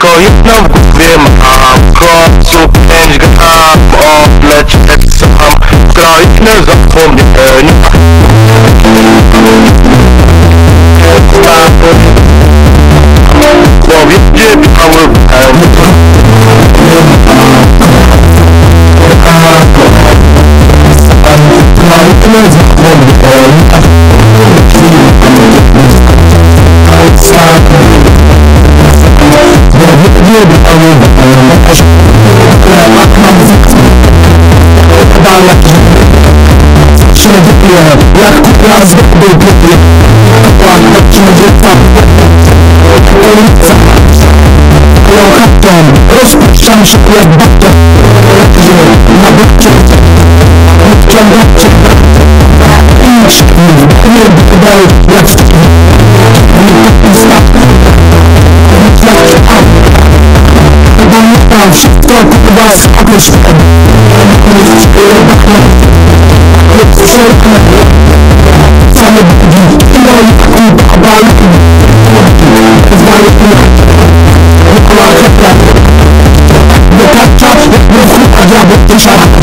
Tylko jedno w głowie mam, w końcu 5 gram, odlecieć sam w krainę zapomnienia. W głowie biały węd. Jak kupra z był głupi, ładno przyjdzie tam ulica, lokatem, rozpuszczam się jak baton, na bocie, odciągacie, idź, nie dodaj, jak w tym, nie spadł, jak tam, chyba nie tam, wszystko chyba skoczysz tam, nie śpiewa, same bugi, i babalki, zwalki, wykolaka, do tarcza, do chłopa, diabeł,